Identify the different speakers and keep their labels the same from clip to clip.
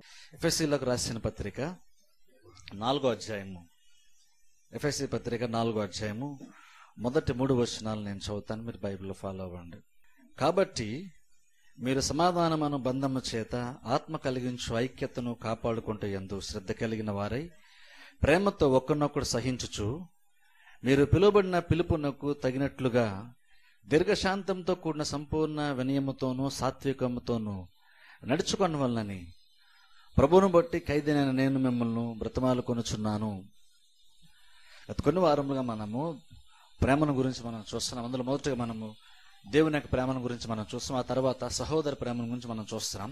Speaker 1: ఎఫెసీలకు రాసిన పత్రిక 4వ అధ్యాయము. ఎఫెసీ పత్రిక 4వ అధ్యాయము మొదటి 3 వచనాలు నేను చదువుతాను, మీరు బైబిల్లో ఫాలో అవ్వండి. కాబట్టి మీరు సమాధానమును బంధము చేత ఆత్మ కలిగించు ఐక్యతను కాపాడుకుంటూ యందు శ్రద్ధ కలిగిన వారై ప్రేమతో ఒకరినొకడు సహించుచు మీరు పిలువబడిన పిలుపునకు తగినట్లుగా దీర్ఘశాంతంతో కూడిన సంపూర్ణ వినయముతోనూ సాత్వికముతోనూ నడుచుకున్న వలనని ప్రభువును బట్టి ఖైదీనైన నేను మిమ్మల్ని బ్రతిమాలుకొనుచున్నాను. గత కొన్ని వారములుగా మనము ప్రేమను గురించి మనం చూస్తున్నాం. అందులో మొదటిగా మనము దేవుని యొక్క ప్రేమను గురించి మనం చూస్తున్నాం. ఆ తర్వాత సహోదర ప్రేమను గురించి మనం చూస్తున్నాం.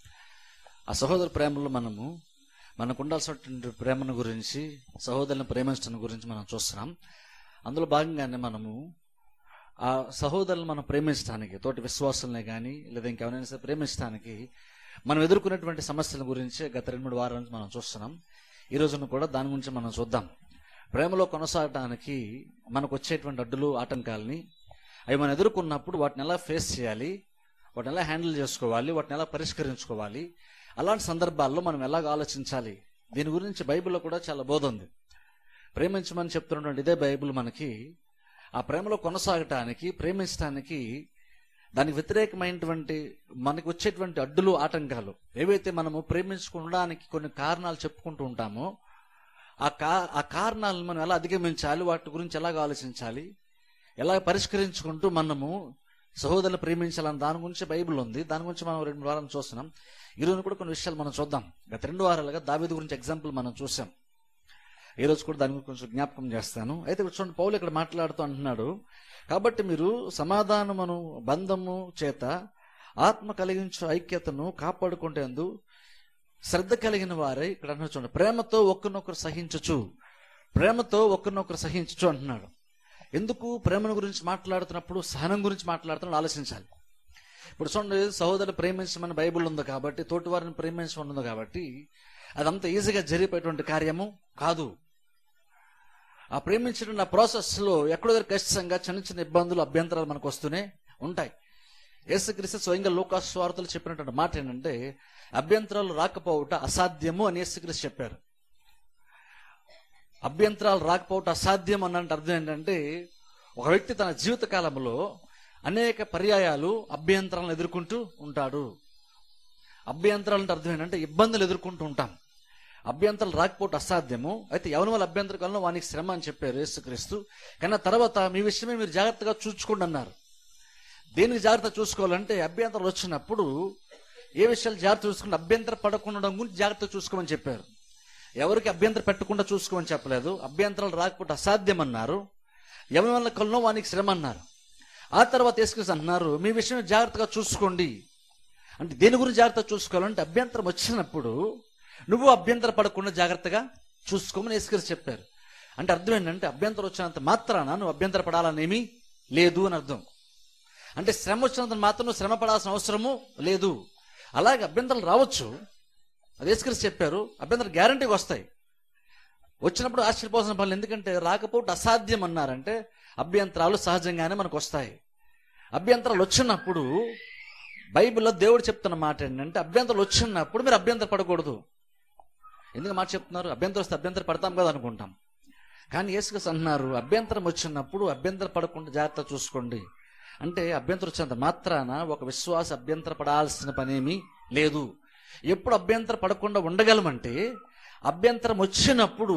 Speaker 1: ఆ సహోదర ప్రేమలో మనకు ఉండాల్సినటువంటి ప్రేమను గురించి, సహోదరులను ప్రేమించడం గురించి మనం చూస్తున్నాం. అందులో భాగంగానే మనము ఆ సహోదరులను మనం ప్రేమించడానికి, తోటి విశ్వాసులనే కానీ లేదా ఇంకెవరైనా సరే ప్రేమించడానికి మనం ఎదుర్కొనేటువంటి సమస్యల గురించి గత 2-3 వారాల నుంచి మనం చూస్తున్నాం. ఈ రోజున కూడా దాని గురించి మనం చూద్దాం. ప్రేమలో కొనసాగడానికి మనకు వచ్చేటువంటి అడ్డులు, ఆటంకాలని అవి మనం ఎదుర్కొన్నప్పుడు వాటిని ఎలా ఫేస్ చేయాలి, వాటిని ఎలా హ్యాండిల్ చేసుకోవాలి, వాటిని ఎలా పరిష్కరించుకోవాలి, అలాంటి సందర్భాల్లో మనం ఎలాగ ఆలోచించాలి, దీని గురించి బైబిల్లో కూడా చాలా బోధ ఉంది. ప్రేమించమని చెప్తున్నటువంటి ఇదే బైబిల్ మనకి ఆ ప్రేమలో కొనసాగటానికి, ప్రేమించడానికి దానికి వ్యతిరేకమైనటువంటి మనకు వచ్చేటువంటి అడ్డులు, ఆటంకాలు ఏవైతే మనము ప్రేమించుకోవడానికి కొన్ని కారణాలు చెప్పుకుంటూ ఉంటామో ఆ కారణాలను మనం ఎలా అధిగమించాలి, వాటి గురించి ఎలాగ ఆలోచించాలి, ఎలా పరిష్కరించుకుంటూ మనము సహోదరులు ప్రేమించాలని దాని గురించి బైబిల్ ఉంది. దాని గురించి మనం 2 వారాలు చూస్తున్నాం. ఈరోజు కూడా కొన్ని విషయాలు మనం చూద్దాం. గత 2 వారాలుగా దావీదు గురించి ఎగ్జాంపుల్ మనం చూసాం. ఈ రోజు కూడా దాని గురించి కొంచెం జ్ఞాపకం చేస్తాను. అయితే చూడండి, పౌలు ఇక్కడ మాట్లాడుతూ అంటున్నాడు, కాబట్టి మీరు సమాధానమును బంధము చేత ఆత్మ కలిగించు ఐక్యతను కాపాడుకుంటేందు శ్రద్ధ కలిగిన వారై, ఇక్కడ అంటున్నాడు చూడండి, ప్రేమతో ఒకరినొకరు సహించుచు, ప్రేమతో ఒకరినొకరు సహించుచు అంటున్నాడు. ఎందుకు ప్రేమను గురించి మాట్లాడుతున్నప్పుడు సహనం గురించి మాట్లాడుతున్నప్పుడు ఆలోచించాలి. ఇప్పుడు చూడండి, సహోదరులు ప్రేమించమని బైబిల్ ఉంది కాబట్టి, తోటి వారిని ప్రేమించమని ఉంది కాబట్టి అదంతా ఈజీగా జరిగిపోయేటువంటి కార్యము కాదు. ఆ ప్రేమించడం ఆ ప్రాసెస్లో ఎక్కడో ఖచ్చితంగా చిన్న చిన్న ఇబ్బందులు, అభ్యంతరాలు మనకు వస్తూనే ఉంటాయి. యేసుక్రీస్తు స్వయంగా లూకా సువార్తలో చెప్పినటువంటి మాట ఏంటంటే, అభ్యంతరాలు రాకపోవట అసాధ్యము అని యేసుక్రీస్తు చెప్పారు. అభ్యంతరాలు రాకపోవటం అసాధ్యం అన్నంటే అర్థం ఏంటంటే, ఒక వ్యక్తి తన జీవిత కాలంలో అనేక పర్యాయాలు అభ్యంతరాలను ఎదుర్కొంటూ ఉంటాడు. అభ్యంతరాలు అంటే అర్థం ఏంటంటే ఇబ్బందులు ఎదుర్కొంటూ ఉంటాం. అభ్యంతరాలు రాకపోవటం అసాధ్యము. అయితే ఎవరి వల్ల అభ్యంతరం కాలంలో వానికి శ్రమ అని చెప్పారు యేసుక్రీస్తు. కానీ తర్వాత మీ విషయమే మీరు జాగ్రత్తగా చూసుకోండి అన్నారు. దేనికి జాగ్రత్త చూసుకోవాలంటే, అభ్యంతరాలు వచ్చినప్పుడు ఏ విషయాలు జాగ్రత్త చూసుకుంటే అభ్యంతర పడకుండా గురించి జాగ్రత్త చూసుకోమని చెప్పారు. ఎవరికి అభ్యంతరం పెట్టకుండా చూసుకోమని చెప్పలేదు. అభ్యంతరాలు రాకపోతే అసాధ్యం అన్నారు. ఎవరి వల్ల కలనో వానికి శ్రమ అన్నారు. ఆ తర్వాత యేసుక్రీస్తు అన్నారు, మీ విషయం జాగ్రత్తగా చూసుకోండి. అంటే దేని గురించి జాగ్రత్త చూసుకోవాలంటే, అభ్యంతరం వచ్చినప్పుడు నువ్వు అభ్యంతర పడకుండా జాగ్రత్తగా చూసుకోమని యేసుక్రీస్తు చెప్పారు. అంటే అర్థం ఏంటంటే, అభ్యంతరం వచ్చినంత మాత్రాన నువ్వు అభ్యంతర పడాలనేమీ లేదు అని అర్థం. అంటే శ్రమ వచ్చినంత మాత్రం నువ్వు శ్రమ పడాల్సిన అవసరము లేదు. అలాగే అభ్యంతరాలు రావచ్చు, అది యేసుక్రీస్తు చెప్పారు. అభ్యంతరాలు గ్యారంటీగా వస్తాయి. వచ్చినప్పుడు ఆశ్చర్యపోవాల్సిన పనులు. ఎందుకంటే రాకపోవటం అసాధ్యం అన్నారంటే అభ్యంతరాలు సహజంగానే మనకు వస్తాయి. అభ్యంతరాలు వచ్చినప్పుడు బైబిల్లో దేవుడు చెప్తున్న మాట ఏంటంటే, అభ్యంతరాలు వచ్చినప్పుడు మీరు అభ్యంతర పడకూడదు. ఎందుకు మాట చెప్తున్నారు? అభ్యంతరం వస్తే అభ్యంతరం పడతాం కదా అనుకుంటాం. కానీ యేసుక్రీస్తు అన్నారు, అభ్యంతరం వచ్చినప్పుడు అభ్యంతరం పడకుండా జాగ్రత్త చూసుకోండి. అంటే అభ్యంతరం వచ్చినంత మాత్రాన ఒక విశ్వాస అభ్యంతర పడాల్సిన పనేమీ లేదు. ఎప్పుడు అభ్యంతర పడకుండా ఉండగలమంటే, అభ్యంతరం వచ్చినప్పుడు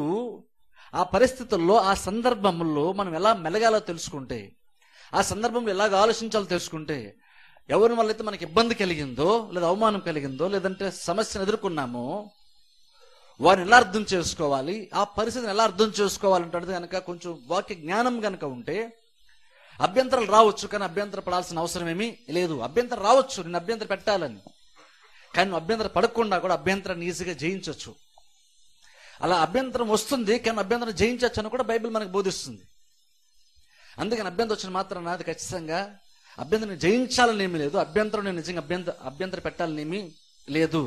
Speaker 1: ఆ పరిస్థితుల్లో, ఆ సందర్భంలో మనం ఎలా మెలగాలో తెలుసుకుంటే, ఆ సందర్భంలో ఎలాగ ఆలోచించాలో తెలుసుకుంటే, ఎవరి వల్ల అయితే మనకి ఇబ్బంది కలిగిందో, లేదా అవమానం కలిగిందో, లేదంటే సమస్యను ఎదుర్కొన్నామో వారిని ఎలా అర్థం చేసుకోవాలి, ఆ పరిస్థితిని ఎలా అర్థం చేసుకోవాలంటే కనుక కొంచెం వాక్య జ్ఞానం కనుక ఉంటే అభ్యంతరాలు రావచ్చు, కానీ అభ్యంతర పడాల్సిన అవసరం ఏమీ లేదు. అభ్యంతరం రావచ్చు, నేను అభ్యంతరం పెట్టాలని, కానీ నువ్వు అభ్యంతరం పడకుండా కూడా అభ్యంతరాన్ని ఈజీగా జయించవచ్చు. అలా అభ్యంతరం వస్తుంది, కానీ అభ్యంతరం జయించవచ్చు అని కూడా బైబిల్ మనకు బోధిస్తుంది. అందుకని అభ్యంతరం వచ్చిన మాత్రం అది ఖచ్చితంగా అభ్యంతరం జయించాలని ఏమీ లేదు. అభ్యంతరం నేను నిజంగా అభ్యంతరం పెట్టాలని ఏమీ లేదు.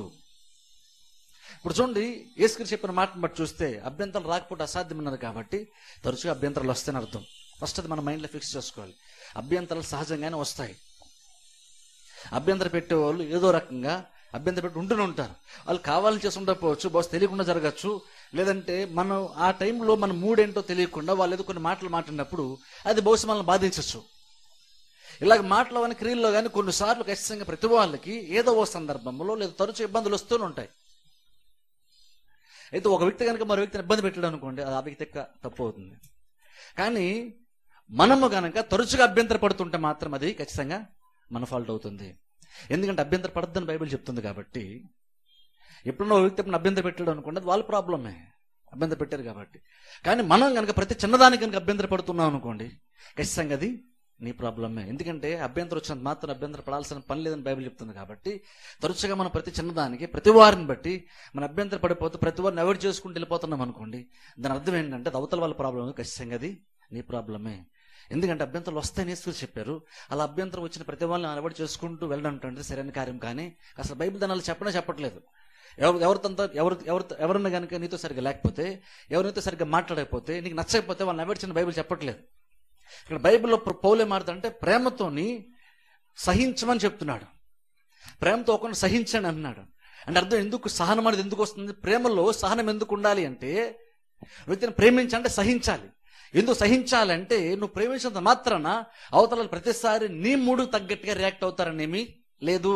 Speaker 1: ఇప్పుడు చూడండి, యేసుక్రీస్తు చెప్పిన మాటను బట్టి చూస్తే అభ్యంతరం రాకపోతే అసాధ్యం అన్నారు కాబట్టి తరచుగా అభ్యంతరాలు వస్తాయని అర్థం. ఫస్ట్ అది మన మైండ్లో ఫిక్స్ చేసుకోవాలి. అభ్యంతరాలు సహజంగానే వస్తాయి. అభ్యంతరం పెట్టేవాళ్ళు ఏదో రకంగా అభ్యంతరం పెట్టి ఉంటూనే ఉంటారు. వాళ్ళు కావాలని చేసి ఉండకపోవచ్చు, బహుశా తెలియకుండా జరగచ్చు. లేదంటే మనం ఆ టైంలో మన మూడేంటో తెలియకుండా వాళ్ళు ఏదో కొన్ని మాటలు మాట్లాడినప్పుడు అది బహుశా మనల్ని బాధించవచ్చు. ఇలాగ మాటలు కానీ క్రియల్లో కానీ కొన్నిసార్లు ఖచ్చితంగా ప్రతి వాళ్ళకి ఏదో ఓ సందర్భంలో లేదా తరచు ఇబ్బందులు వస్తూనే ఉంటాయి. అయితే ఒక వ్యక్తి కనుక మరో వ్యక్తిని ఇబ్బంది పెట్టాడు అనుకోండి, అది ఆ వ్యక్తి యొక్క తప్పు అవుతుంది. కానీ మనము కనుక తరచుగా అభ్యంతర పడుతుంటే మాత్రం అది ఖచ్చితంగా మన ఫాల్ట్ అవుతుంది. ఎందుకంటే అభ్యంతర పడద్దని బైబిల్ చెప్తుంది కాబట్టి. ఎప్పుడన్నా ఒక వ్యక్తి ఎప్పుడు అభ్యంతర పెట్టాడు అనుకోండి, అది వాళ్ళ ప్రాబ్లమే, అభ్యంతర పెట్టారు కాబట్టి. కానీ మనం కనుక ప్రతి చిన్నదానికి కనుక అభ్యంతర పడుతున్నాం అనుకోండి, ఖచ్చితంగా అది నీ ప్రాబ్లమే. ఎందుకంటే అభ్యంతరం వచ్చినంత మాత్రం అభ్యంతర పడాల్సిన పని లేదని బైబిల్ చెప్తుంది కాబట్టి. తరచుగా మనం ప్రతి చిన్నదానికి ప్రతి వారిని బట్టి మన అభ్యంతర పడిపోతే ప్రతి వారిని అవాయిడ్ చేసుకుంటూ వెళ్ళిపోతున్నాం అనుకోండి, దాని అర్థం ఏంటంటే అది అవతల వాళ్ళ ప్రాబ్లమే, ఖచ్చితంగా అది నీ ప్రాబ్లమే. ఎందుకంటే అభ్యంతరాలు వస్తాయని యేసు చెప్పారు. అలా అభ్యంతరం వచ్చిన ప్రతి వాళ్ళని అలవాటు చేసుకుంటూ వెళ్ళడం అంటే సరైన కార్యం. కానీ అసలు బైబిల్ దాని చెప్పనే చెప్పట్లేదు. ఎవరన్నా కనుక నీతో సరిగ్గా లేకపోతే, ఎవరితో సరిగ్గా మాట్లాడకపోతే, నీకు నచ్చకపోతే వాళ్ళని అవాయిడ్ చేయని బైబిల్ చెప్పట్లేదు. ఇక్కడ బైబిల్లో పౌలు ఏం మాట్లాడుతుంటే ప్రేమతోని సహించమని చెప్తున్నాడు. ప్రేమతో ఒకరిని సహించండి అన్నాడు. అంటే అర్థం ఎందుకు సహనం అనేది ఎందుకు వస్తుంది? ప్రేమలో సహనం ఎందుకు ఉండాలి అంటే, వ్యక్తిని ప్రేమించాలంటే సహించాలి. ఎందుకు సహించాలంటే నువ్వు ప్రేమించినంత మాత్రాన అవతల ప్రతిసారి నీ మూడు తగ్గట్టుగా రియాక్ట్ అవుతారనేమి లేదు.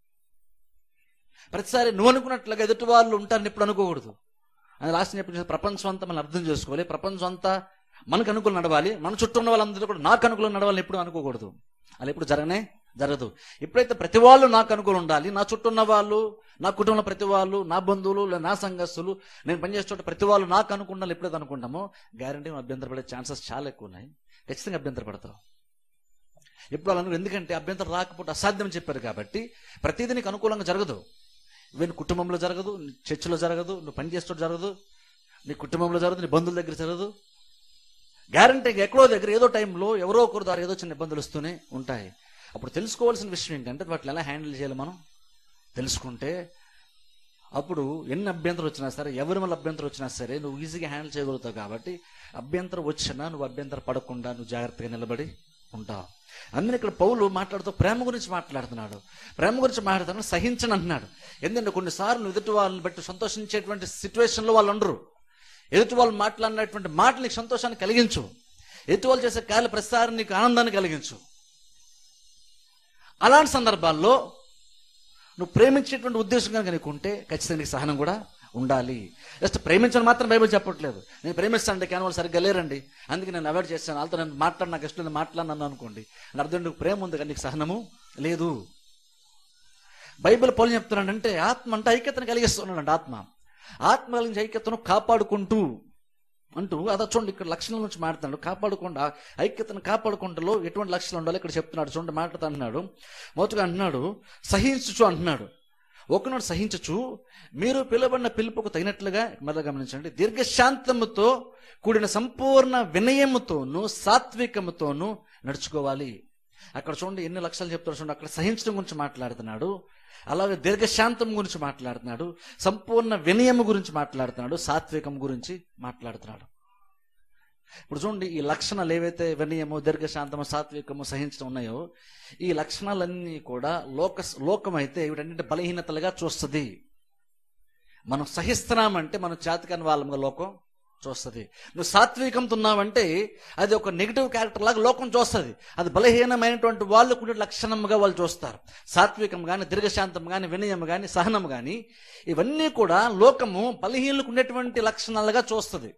Speaker 1: ప్రతిసారి నువ్వు అనుకున్నట్లుగా ఎదుటి వాళ్ళు ఉంటారని ఎప్పుడు అనుకోకూడదు. అని రాసిన చెప్పిన ప్రపంచం అంతా మనం అర్థం చేసుకోవాలి. ప్రపంచం అంతా మనకు అనుకూలం నడవాలి, మన చుట్టూ ఉన్న వాళ్ళందరూ కూడా నాకు అనుకూలం నడవాలని ఎప్పుడు అనుకోకూడదు. అలా ఎప్పుడు జరగదు. ఎప్పుడైతే ప్రతి వాళ్ళు నాకు అనుకూలం ఉండాలి, నా చుట్టూ ఉన్న వాళ్ళు, నా కుటుంబంలో ప్రతి వాళ్ళు, నా బంధువులు, నా సంఘస్థులు, నేను పనిచేసే చోట ప్రతి వాళ్ళు నాకు అనుకుంటాను ఎప్పుడైతే అనుకుంటామో గ్యారంటీ అభ్యంతరపడే ఛాన్సెస్ చాలా ఎక్కువ ఉన్నాయి. ఖచ్చితంగా అభ్యంతర పడతావు ఎప్పుడు అలా. ఎందుకంటే అభ్యంతరం రాకపోతే అసాధ్యం చెప్పారు కాబట్టి. ప్రతిదీ నీకు అనుకూలంగా జరగదు. ఈవెన్ కుటుంబంలో జరగదు, చర్చిలో జరగదు, నువ్వు పనిచేసే జరగదు, నీ కుటుంబంలో జరగదు, నీ బంధువుల దగ్గర జరగదు. గ్యారంటీగా ఎక్కడో దగ్గర ఏదో టైంలో ఎవరో ఒకరి ద్వారా ఏదో చిన్న ఇబ్బందులు వస్తూనే ఉంటాయి. అప్పుడు తెలుసుకోవాల్సిన విషయం ఏంటంటే వాటిని ఎలా హ్యాండిల్ చేయాలి మనం తెలుసుకుంటే, అప్పుడు ఎన్ని అభ్యంతరం వచ్చినా సరే, ఎవరి వల్ల అభ్యంతరం వచ్చినా సరే నువ్వు ఈజీగా హ్యాండిల్ చేయగలుగుతావు. కాబట్టి అభ్యంతరం వచ్చినా నువ్వు అభ్యంతరం పడకుండా నువ్వు జాగ్రత్తగా నిలబడి ఉంటావు. అందుకని ఇక్కడ పౌలు మాట్లాడుతూ ప్రేమ గురించి మాట్లాడుతున్నాడు. ప్రేమ గురించి మాట్లాడుతున్నాడు, సహించని అంటున్నాడు. ఎందుకంటే కొన్నిసార్లు ఎదుటి వాళ్ళని బట్టి సంతోషించేటువంటి సిచ్యువేషన్లో వాళ్ళు ఉండరు. ఎదుటి వాళ్ళు మాట్లాడినటువంటి మాటలు నీకు సంతోషాన్ని కలిగించు. ఎదుటి వాళ్ళు చేసే కార్యాలు ప్రతిసారి నీకు ఆనందాన్ని కలిగించు. అలాంటి సందర్భాల్లో నువ్వు ప్రేమించేటువంటి ఉద్దేశం కనుక నీకు ఉంటే ఖచ్చితంగా నీకు సహనం కూడా ఉండాలి. జస్ట్ ప్రేమించని మాత్రం బైబిల్ చెప్పట్లేదు. నేను ప్రేమిస్తానంటే కానీ వాళ్ళు సరిగ్గా లేరండి, అందుకే నేను అవాయిడ్ చేస్తాను, వాళ్ళతో నేను నాకు ఇష్టం లేదు మాట్లాడినాను అనుకోండి, అని అర్థం నీకు ప్రేమ ఉంది కానీ నీకు సహనము లేదు. బైబిల్ పౌలు చెప్తున్నాడంటే ఆత్మ అంటే ఐక్యతను కలిగిస్తున్నాడంట. ఆత్మ కలిగించే ఐక్యతను కాపాడుకుంటూ అంటూ అదా చూడండి, ఇక్కడ లక్షణాల గురించి మాట్లాడుతున్నాడు. కాపాడుకుండా ఐక్యతను కాపాడుకుంటలో ఎటువంటి లక్షణాలు ఉండాలి ఇక్కడ చెప్తున్నాడు. చూడండి మాట్లాడుతూ అంటున్నాడు. మొదటగా అంటున్నాడు సహించుచు అంటున్నాడు. ఒకనాడు సహించచ్చు, మీరు పిలువబడిన పిలుపుకు తగినట్లుగా, మళ్ళీ గమనించండి, దీర్ఘశాంతముతో కూడిన సంపూర్ణ వినయముతోనూ సాత్వికముతోనూ నడుచుకోవాలి. అక్కడ చూడండి ఎన్ని లక్షలు చెప్తాడు. చూడండి అక్కడ సహించడం గురించి మాట్లాడుతున్నాడు, అలాగే దీర్ఘశాంతం గురించి మాట్లాడుతున్నాడు, సంపూర్ణ వినయము గురించి మాట్లాడుతున్నాడు, సాత్వికం గురించి మాట్లాడుతున్నాడు. ఇప్పుడు చూడండి ఈ లక్షణాలు ఏవైతే వినయము, దీర్ఘశాంతము, సాత్వికము, సహించడం ఉన్నాయో ఈ లక్షణాలన్నీ కూడా లోకం అయితే వీటన్నింటి బలహీనతలుగా చూస్తుంది. మనం సహిస్తున్నామంటే మనం చేతకాని వాళ్ళముగా లోకం చూస్తుంది. నువ్వు సాత్వికంతో ఉన్నావంటే అది ఒక నెగిటివ్ క్యారెక్టర్ లాగా లోకం చూస్తుంది. అది బలహీనమైనటువంటి వాళ్ళు కూడా లక్షణంగా వాళ్ళు చూస్తారు. సాత్వికం కానీ, దీర్ఘశాంతం కానీ, వినయం కానీ, సహనం కానీ ఇవన్నీ కూడా లోకము బలహీనలకు ఉండేటువంటి లక్షణాలుగా చూస్తుంది.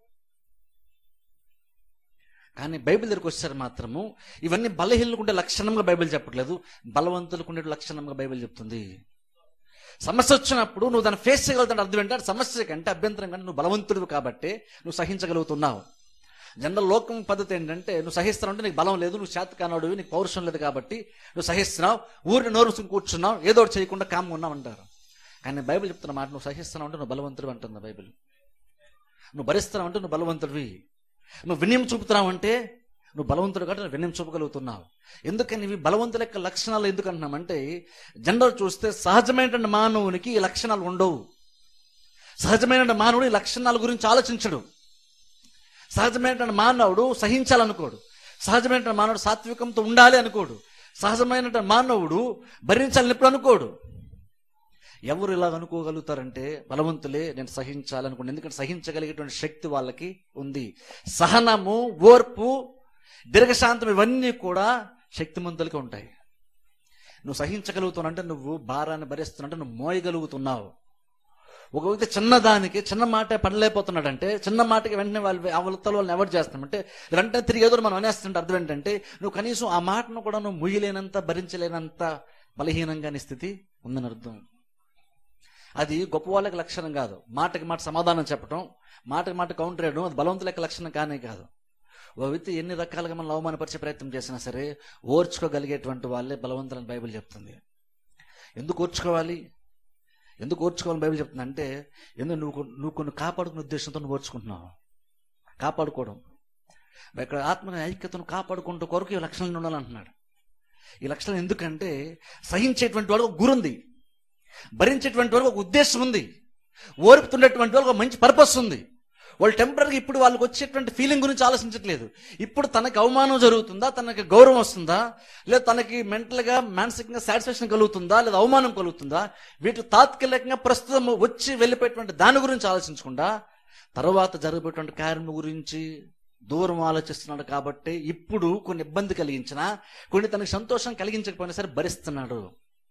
Speaker 1: కానీ బైబిల్ దగ్గరికి వచ్చారు మాత్రము ఇవన్నీ బలహీనలకు ఉండే లక్షణంగా బైబిల్ చెప్పట్లేదు, బలవంతులకు ఉండే లక్షణంగా బైబిల్ చెప్తుంది. సమస్య వచ్చినప్పుడు నువ్వు దాన్ని ఫేస్ చేయగలుగుతాడు. అర్థం ఏంటంటే సమస్య కంటే అభ్యంతరం కంటే నువ్వు బలవంతుడివి కాబట్టి నువ్వు సహించగలుగుతున్నావు. జనరల్ లోకం పద్ధతి ఏంటంటే నువ్వు సహిస్తున్నావు అంటే నీకు బలం లేదు, నువ్వు చేత కానోడివి, నీకు పౌరుషం లేదు కాబట్టి నువ్వు సహిస్తున్నావు, ఊరిని నోరు కూర్చున్నావు, ఏదో ఒకటి చేయకుండా కామ్గా ఉన్నావు అంటారు. కానీ బైబిల్ చెప్తున్న మాట నువ్వు సహిస్తున్నావు అంటే నువ్వు బలవంతుడివి అంటుంది బైబిల్. నువ్వు భరిస్తున్నావు అంటే నువ్వు బలవంతుడివి. నువ్వు వినయం చూపుతున్నావు అంటే నువ్వు బలవంతుడు కాబట్టి నువ్వు వినయం చూపగలుగుతున్నావు. ఎందుకని ఇవి బలవంతుల యొక్క లక్షణాలు ఎందుకు అంటున్నామంటే జనరల్ చూస్తే సహజమైనటువంటి మానవునికి ఈ లక్షణాలు ఉండవు. సహజమైనటువంటి మానవుడు ఈ లక్షణాల గురించి ఆలోచించడు. సహజమైనటువంటి మానవుడు సహించాలనుకోడు. సహజమైనటువంటి మానవుడు సాత్వికంతో ఉండాలి అనుకోడు. సహజమైనటువంటి మానవుడు భరించాలని ఎప్పుడు అనుకోడు. ఎవరు ఇలాగ అనుకోగలుగుతారంటే బలవంతులే నేను సహించాలనుకోండి. ఎందుకంటే సహించగలిగేటువంటి శక్తి వాళ్ళకి ఉంది. సహనము, ఓర్పు, దీర్ఘశాంతం ఇవన్నీ కూడా శక్తిమంతులకి ఉంటాయి. నువ్వు సహించగలుగుతున్నావు నువ్వు భారాన్ని భరిస్తున్నట్టు నువ్వు మోయగలుగుతున్నావు. ఒక వ్యక్తి చిన్నదానికి చిన్న మాట పడలేకపోతున్నాడంటే, చిన్న మాటకి వెంటనే అవతల వాళ్ళని ఎవరు చేస్తామంటే వెంటనే తిరిగి ఏదో మనం అనేస్తుంటే అర్థం ఏంటంటే నువ్వు కనీసం ఆ మాటను కూడా నువ్వు ముయ్యలేనంత, భరించలేనంత బలహీనంగా నీ స్థితి ఉందని అర్థం. అది గొప్ప వాళ్ళకి లక్షణం కాదు. మాటకి మాట సమాధానం చెప్పడం, మాటకి మాట కౌంటర్ వేయడం అది బలవంతులకి లక్షణం కానే కాదు. ఓ వ్యక్తి ఎన్ని రకాలుగా మనం అవమానపరిచే ప్రయత్నం చేసినా సరే ఓర్చుకోగలిగేటువంటి వాళ్ళే బలవంతులని బైబిల్ చెప్తుంది. ఎందుకు ఓర్చుకోవాలి బైబిల్ చెప్తుంది అంటే, ఎందుకు నువ్వు కొన్ని కాపాడుకునే ఉద్దేశంతో నువ్వు ఓర్చుకుంటున్నావు. కాపాడుకోవడం ఇక్కడ ఆత్మ ఐక్యతను కాపాడుకుంటూ కొరకు ఈ లక్షణాలు ఉండాలంటున్నాడు. ఈ లక్షణం ఎందుకంటే సహించేటువంటి వాడు ఒక గురుంది, భరించేటువంటి వాడు ఒక ఉద్దేశం ఉంది, ఓర్పుతున్నటువంటి వాళ్ళకి ఒక మంచి పర్పస్ ఉంది. వాళ్ళు టెంపరీగా ఇప్పుడు వాళ్ళకి వచ్చేటువంటి ఫీలింగ్ గురించి ఆలోచించట్లేదు. ఇప్పుడు తనకి అవమానం జరుగుతుందా, తనకి గౌరవం వస్తుందా, లేదా తనకి మెంటల్గా మానసికంగా సాటిస్ఫాక్షన్ కలుగుతుందా, లేదా అవమానం కలుగుతుందా, వీటి తాత్కాలికంగా ప్రస్తుతం వచ్చి వెళ్ళిపోయేటువంటి దాని గురించి ఆలోచించకుండా తర్వాత జరగబోయేటువంటి కార్యం గురించి దూరం ఆలోచిస్తున్నాడు. కాబట్టి ఇప్పుడు కొన్ని ఇబ్బంది కలిగించినా, కొన్ని తనకు సంతోషం కలిగించకపోయినా సరే భరిస్తున్నాడు.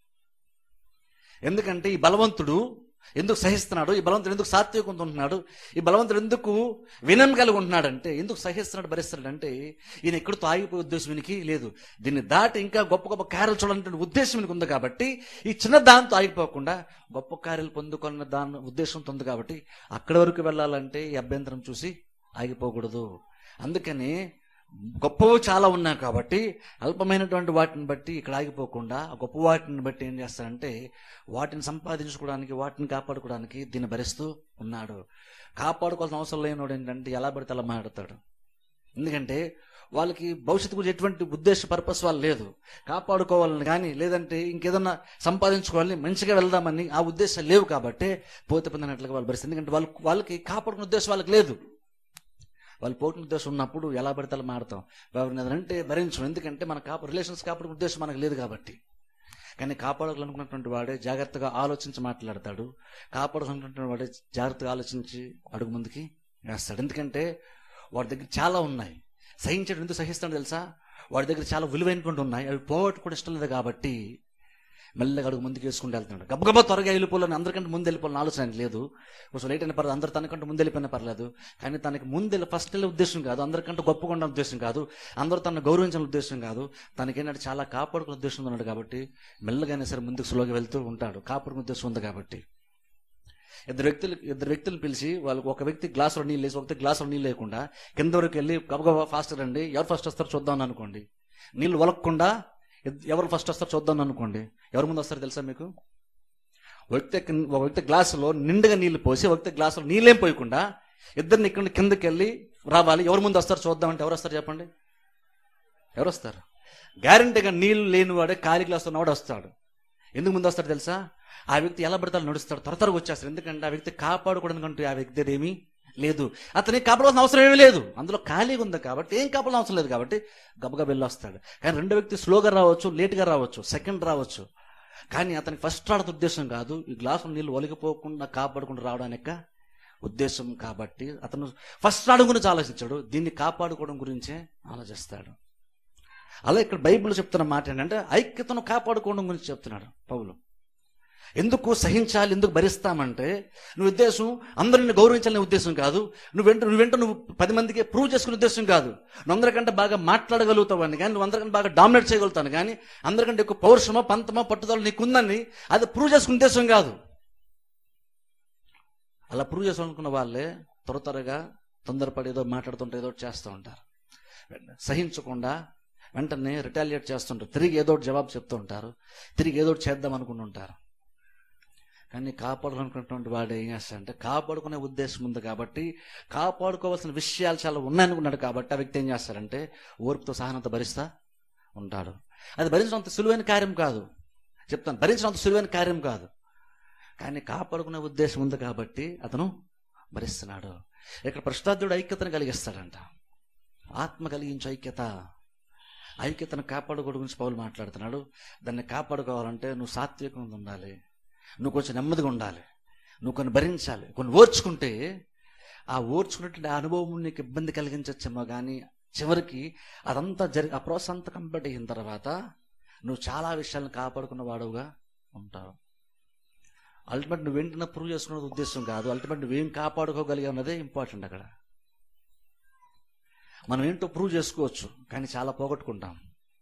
Speaker 1: ఎందుకంటే ఈ బలవంతుడు ఎందుకు సహిస్తున్నాడు, ఈ బలవంతుడు ఎందుకు సాత్వికంతో ఉంటున్నాడు, ఈ బలవంతుడు ఎందుకు వినయం కలిగి ఉంటున్నాడంటే, ఎందుకు సహిస్తున్నాడు, భరిస్తున్నాడు అంటే ఈయన ఎక్కడితో ఆగిపోయే ఉద్దేశం వీనికి లేదు. దీన్ని దాటి ఇంకా గొప్ప గొప్ప కార్యాలు చూడాలనే ఉద్దేశం వీనికి ఉంది. కాబట్టి ఈ చిన్న దాంతో ఆగిపోకుండా గొప్ప కార్యాలు పొందుకున్న దాని ఉద్దేశంతో ఉంది. కాబట్టి అక్కడి వరకు వెళ్ళాలంటే ఈ అభ్యంతరం చూసి ఆగిపోకూడదు. అందుకని గొప్పవి చాలా ఉన్నాయి కాబట్టి అల్పమైనటువంటి వాటిని బట్టి ఇక్కడ ఆగిపోకుండా గొప్ప వాటిని బట్టి ఏం చేస్తాడంటే వాటిని సంపాదించుకోవడానికి, వాటిని కాపాడుకోవడానికి దీన్ని భరిస్తూ ఉన్నాడు. కాపాడుకోవాల్సిన అవసరం లేనివాడు ఏంటంటే ఎలా పడితే అలా మాట్లాడతాడు. ఎందుకంటే వాళ్ళకి భవిష్యత్తు గురించి ఎటువంటి ఉద్దేశ పర్పస్ వాళ్ళు లేదు. కాపాడుకోవాలని కానీ లేదంటే ఇంకేదన్నా సంపాదించుకోవాలని, మంచిగా వెళ్దామని ఆ ఉద్దేశాలు లేవు. కాబట్టి పోతే పొందినట్లుగా వాళ్ళు భరిస్తారు. ఎందుకంటే వాళ్ళకి కాపాడుకునే ఉద్దేశం వాళ్ళకి లేదు. వాళ్ళు పోటీ ఉద్దేశం ఉన్నప్పుడు ఎలా పడితే అలా మాడతాం, ఎవరిని అంటే భరించం. ఎందుకంటే మన రిలేషన్స్ కాపాడుకునే ఉద్దేశం మనకు లేదు కాబట్టి. కానీ కాపాడాలనుకున్నటువంటి వాడే జాగ్రత్తగా ఆలోచించి మాట్లాడతాడు. కాపాడాలనుకున్నటువంటి వాడే జాగ్రత్తగా ఆలోచించి అడుగు ముందుకి వేస్తాడు. ఎందుకంటే వాడి దగ్గర చాలా ఉన్నాయి. సహించడం ఎందుకు సహిస్తాడో తెలుసా? వాడి దగ్గర చాలా విలువైనటువంటి ఉన్నాయి, అవి పోగొట్టు కూడా ఇష్టం లేదు. కాబట్టి మెల్లగా అడుగు ముందుకు వేసుకుంటూ వెళ్తున్నాడు. గబగబా త్వరగా వెళ్ళిపోవాలని, అందరికంటే ముందు వెళ్ళిపోవాలని ఆలోచన లేదు. కొంచెం లేట్ అయినా పర్లేదు, అందరు తనకంటే ముందు వెళ్ళిపోయినా పర్లేదు. కానీ తనకి ముందు ఫస్ట్ వెళ్ళే ఉద్దేశం కాదు, అందరికంటే గొప్పగా ఉండాలని ఉద్దేశం కాదు, అందరూ తనను గౌరవించాలని ఉద్దేశం కాదు. తనకేంటంటే చాలా కాపాడుకునే ఉద్దేశం ఉన్నాడు. కాబట్టి మెల్లగానే సరే ముందుకు స్లోగా వెళ్తూ ఉంటాడు. కాపాడుకునే ఉద్దేశం ఉంది కాబట్టి ఇద్దరు వ్యక్తులు పిలిచి వాళ్ళకి ఒక వ్యక్తి గ్లాసులో నీళ్ళు వేసి, ఒక వ్యక్తి గ్లాసులో నీళ్ళు లేకుండా కింద వరకు వెళ్ళి గబగబా ఫాస్ట్ రండి, ఎవరు ఫస్ట్ వస్తారో చూద్దాం అనుకోండి. నీళ్ళు వలక్కుండా ఎవరు ఫస్ట్ వస్తారో చూద్దాం అనుకోండి. ఎవరు ముందు వస్తారో తెలుసా మీకు? ఒక వ్యక్తి గ్లాసులో నిండుగా నీళ్లు పోసి, ఒక వ్యక్తి గ్లాసులో నీళ్ళేం పోయకుండా ఇద్దరిని ఇక్కడ కిందకి వెళ్ళి రావాలి. ఎవరు ముందు వస్తారో చూద్దామంటే ఎవరు వస్తారు చెప్పండి? ఎవరు వస్తారు? గ్యారంటీగా నీళ్లు లేనివాడే ఖాళీ గ్లాస్ ఉన్నవాడు వస్తాడు. ఎందుకు ముందు వస్తాడు తెలుసా? ఆ వ్యక్తి ఎలా పడతాడు నడుస్తాడు, త్వరగా వచ్చేస్తాడు. ఎందుకంటే ఆ వ్యక్తి కాపాడుకోవడానికి ఆ వ్యక్తి ఏమీ లేదు, అతనికి కాపాడాల్సిన అవసరం ఏమీ లేదు. అందులో ఖాళీగా ఉంది కాబట్టి ఏం కాపాడాల్సిన అవసరం లేదు. కాబట్టి గబగబా వెళ్ళి వస్తాడు. కానీ రెండో వ్యక్తి స్లోగా రావచ్చు, లేట్గా రావచ్చు, సెకండ్ రావచ్చు. కానీ అతనికి ఫస్ట్ రావడం ఉద్దేశం కాదు, ఈ గ్లాసు నీళ్ళు ఒలిగిపోకుండా కాపాడుకుంటూ రావడానికి ఉద్దేశం. కాబట్టి అతను ఫస్ట్ రావడం గురించి ఆలోచించాడు, దీన్ని కాపాడుకోవడం గురించే ఆలోచిస్తాడు. అలా ఇక్కడ బైబిల్ చెప్తున్న మాట ఏంటంటే ఐక్యతను కాపాడుకోవడం గురించి చెప్తున్నాడు పౌలు. ఎందుకు సహించాలి, ఎందుకు భరిస్తామంటే నువ్వు ఉద్దేశం అందరిని గౌరవించాలనే ఉద్దేశం కాదు, నువ్వు 10 మందికి ప్రూవ్ చేసుకునే ఉద్దేశం కాదు, నువ్వు అందరికంటే బాగా మాట్లాడగలుగుతావు అని కానీ, నువ్వు అందరికంటే బాగా డామినేట్ చేయగలుగుతాను కానీ, అందరికంటే ఎక్కువ పౌరుషమో పంతమో పట్టుదల నీకుందని అది ప్రూవ్ చేసుకునే ఉద్దేశం కాదు. అలా ప్రూవ్ చేసుకోవాలనుకున్న వాళ్ళే త్వరగా తొందరపడి ఏదో మాట్లాడుతుంటే ఏదో చేస్తూ ఉంటారు. సహించకుండా వెంటనే రిటాలియేట్ చేస్తుంటారు, తిరిగి ఏదో జవాబు చెప్తూ ఉంటారు, తిరిగి ఏదో చేద్దాం అనుకుని ఉంటారు. కానీ కాపాడాలనుకున్నటువంటి వాడు ఏం చేస్తాడంటే కాపాడుకునే ఉద్దేశం ఉంది కాబట్టి, కాపాడుకోవాల్సిన విషయాలు చాలా ఉన్నాయనుకున్నాడు కాబట్టి ఆ వ్యక్తి ఏం చేస్తాడంటే ఓర్పుతో సహనంతో భరిస్తా ఉంటాడు. అది భరించినంత సులువైన కార్యం కాదు, చెప్తాను, భరించినంత సులువైన కార్యం కాదు. కానీ కాపాడుకునే ఉద్దేశం ఉంది కాబట్టి అతను భరిస్తున్నాడు. ఇక్కడ పరిశుద్ధాత్ముడు ఐక్యతను కలిగిస్తాడంట. ఆత్మ కలిగించే ఐక్యతను కాపాడుకోవడం గురించి పౌలు మాట్లాడుతున్నాడు. దాన్ని కాపాడుకోవాలంటే నువ్వు సాత్వికంగా ఉండాలి, నువ్వు కొంచెం నెమ్మదిగా ఉండాలి, నువ్వు కొన్ని భరించాలి, కొన్ని ఓర్చుకుంటే ఆ ఓర్చుకున్నటువంటి అనుభవం నీకు ఇబ్బంది కలిగించచ్చేమో, కానీ చివరికి అదంతా ఆ ప్రాసెస్ అంతా కంప్లీట్ అయిన తర్వాత నువ్వు చాలా విషయాలను కాపాడుకున్న వాడుగా ఉంటావు. అల్టిమేట్ నువ్వేంటన్నా ప్రూవ్ చేసుకున్నది ఉద్దేశం కాదు, అల్టిమేట్ నువ్వేం కాపాడుకోగలిగా ఉన్నదే ఇంపార్టెంట్. అక్కడ మనం ఏంటో ప్రూవ్ చేసుకోవచ్చు, కానీ చాలా పోగొట్టుకుంటాం.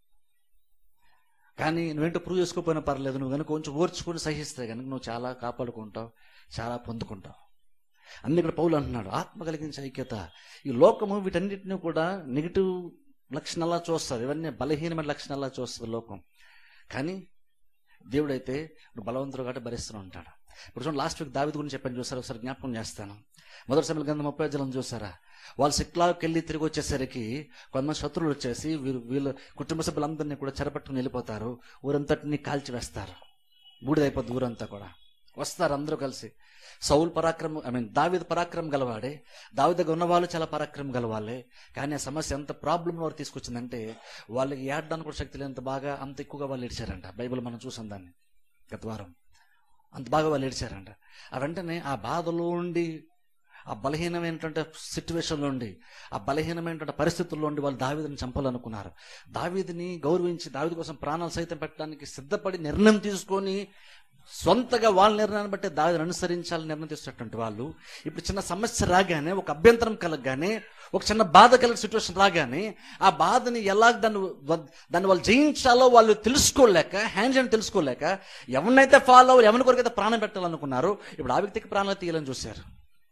Speaker 1: కానీ నువ్వేంటో ప్రూవ్ చేసుకోకపోయినా పర్లేదు, నువ్వు కనుక కొంచెం ఓర్చుకొని సహిస్తే కనుక నువ్వు చాలా కాపాడుకుంటావు, చాలా పొందుకుంటావు. అందుకే ఇక్కడ పౌలు అంటున్నాడు, ఆత్మ కలిగించే ఐక్యత. ఈ లోకము వీటన్నిటిని కూడా నెగిటివ్ లక్షణాలా చూస్తుంది, ఇవన్నీ బలహీనమైన లక్షణాలా చూస్తుంది లోకం. కానీ దేవుడైతే నువ్వు బలవంతుడు కాబట్టి భరిస్తూ ఉంటాడు. ఇప్పుడు చూడండి, లాస్ట్ వీక్ దావీదు గురించి చెప్పాను చూసారా, ఒకసారి జ్ఞాపకం చేస్తాను. మొదటి సమయంలో గ్రంథం 30 చూసారా, వాళ్ళు సిక్లాకి వెళ్ళి తిరిగి వచ్చేసరికి కొంతమంది శత్రువులు వచ్చేసి వీళ్ళ కుటుంబ సభ్యులందరినీ కూడా చెరపట్టుకుని వెళ్ళిపోతారు, ఊరంతటిని కాల్చి వేస్తారు, బూడిదైపోద్ది ఊరంతా కూడా. వస్తారు అందరూ కలిసి. సౌల్ దావీదు పరాక్రమం గలవాడే, దావీదు దగ్గర ఉన్న వాళ్ళు చాలా పరాక్రమం గలవాళ్ళే. కానీ ఆ సమస్య ఎంత ప్రాబ్లం వారు తీసుకొచ్చిందంటే వాళ్ళకి ఏడడానికి కూడా శక్తి లేనంత బాగా, అంత ఎక్కువగా వాళ్ళు ఏడ్చారంట. బైబిల్ మనం చూసాం దాన్ని గత వారం. అంత బాగా వాళ్ళు ఏడ్చారంట. ఆ వెంటనే ఆ బాధలో ఉండి, ఆ బలహీనమైనటువంటి సిచ్యువేషన్లో ఉండి, ఆ బలహీనమైనటువంటి పరిస్థితుల్లో ఉండి వాళ్ళు దావీదుని చంపాలనుకున్నారు. దావీదుని గౌరవించి దావీదు కోసం ప్రాణాలు సైతం పెట్టడానికి సిద్ధపడి నిర్ణయం తీసుకొని సొంతగా వాళ్ళ నిర్ణయాన్ని బట్టి దావీదుని అనుసరించాలని నిర్ణయం తీసుకున్నటువంటి వాళ్ళు ఇప్పుడు చిన్న సమస్య రాగానే, ఒక అభ్యంతరం కలగగానే, ఒక చిన్న బాధ కలిగే సిచ్యువేషన్ రాగానే ఆ బాధని ఎలా దాన్ని వాళ్ళు జయించాలో వాళ్ళు తెలుసుకోలేక, హ్యాండ్స్ అని తెలుసుకోలేక ఎవరినైతే ఫాలో అవ్వాలి, ఎవరి కొరకైతే ప్రాణం పెట్టాలనుకున్నారు, ఇప్పుడు ఆ వ్యక్తికి ప్రాణాలు తీయాలని చూశారు.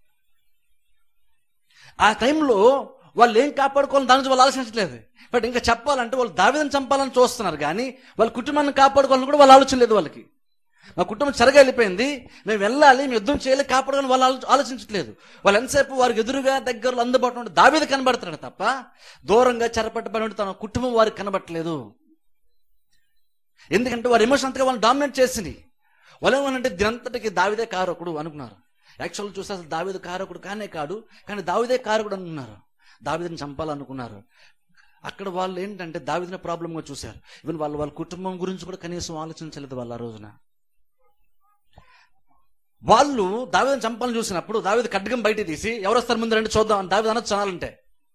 Speaker 1: ఆ టైంలో వాళ్ళు ఏం కాపాడుకోవాలని దాని నుంచి వాళ్ళు ఆలోచించలేదు. బట్ ఇంకా చెప్పాలంటే వాళ్ళు దావీదుని చంపాలని చూస్తున్నారు, కానీ వాళ్ళ కుటుంబాన్ని కాపాడుకోవాలని కూడా వాళ్ళు ఆలోచన లేదు. వాళ్ళకి మా కుటుంబం చెరగా వెళ్ళిపోయింది, మేము వెళ్ళాలి, మేము యుద్ధం చేయాలి, కాపాడుకొని వాళ్ళు ఆలోచించట్లేదు. వాళ్ళు ఎంతసేపు వారికి ఎదురుగా దగ్గరలో అందుబాటులో ఉంటే దావీదు కనబడుతున్నాడు తప్ప దూరంగా చెరపట్టబడి తన కుటుంబం వారికి కనబట్టలేదు. ఎందుకంటే వారి ఎమోషన్ అంతగా వాళ్ళని డామినేట్ చేసింది. వాళ్ళు ఏమనంటే దీనంతటికి దావీదే కారకుడు అనుకున్నారు. యాక్చువల్గా చూస్తే అసలు దావీదు కారకుడు కానే కాడు, కానీ దావీదే కారకుడు అనుకున్నారు. దావీదుని చంపాలనుకున్నారు. అక్కడ వాళ్ళు ఏంటంటే దావీదుని ప్రాబ్లంగా చూశారు. ఈవెన్ వాళ్ళ కుటుంబం గురించి కూడా కనీసం ఆలోచించలేదు. వాళ్ళు ఆ రోజున వాళ్ళు దావీదుని చంపాలని చూసినప్పుడు దావీదు ఖడ్గం బయట తీసి ఎవరు వస్తారు ముందు రండి చూద్దాం అని దావీదు అనొచ్చు. అనాలంటే